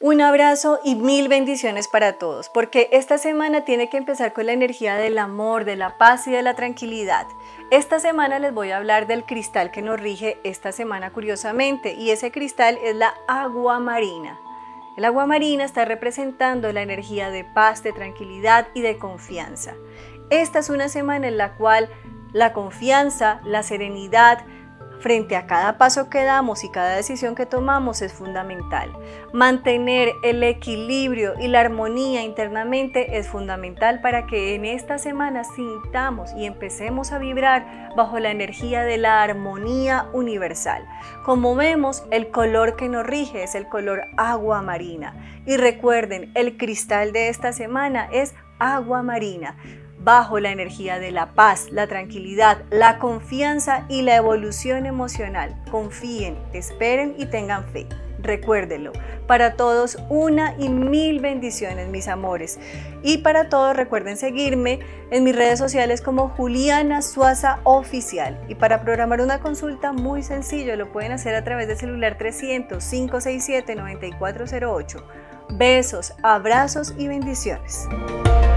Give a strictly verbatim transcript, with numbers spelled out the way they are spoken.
Un abrazo y mil bendiciones para todos, porque esta semana tiene que empezar con la energía del amor, de la paz y de la tranquilidad. Esta semana les voy a hablar del cristal que nos rige esta semana curiosamente, y ese cristal es la agua marina. El agua marina está representando la energía de paz, de tranquilidad y de confianza. Esta es una semana en la cual la confianza, la serenidad, frente a cada paso que damos y cada decisión que tomamos es fundamental. Mantener el equilibrio y la armonía internamente es fundamental para que en esta semana sintamos y empecemos a vibrar bajo la energía de la armonía universal. Como vemos, el color que nos rige es el color agua marina. Y recuerden, el cristal de esta semana es agua marina, bajo la energía de la paz, la tranquilidad, la confianza y la evolución emocional. Confíen, esperen y tengan fe. Recuérdenlo. Para todos, una y mil bendiciones, mis amores. Y para todos, recuerden seguirme en mis redes sociales como Juliana Suaza Oficial. Y para programar una consulta, muy sencillo, lo pueden hacer a través del celular trescientos, cinco seis siete, nueve cuatro cero ocho. Besos, abrazos y bendiciones.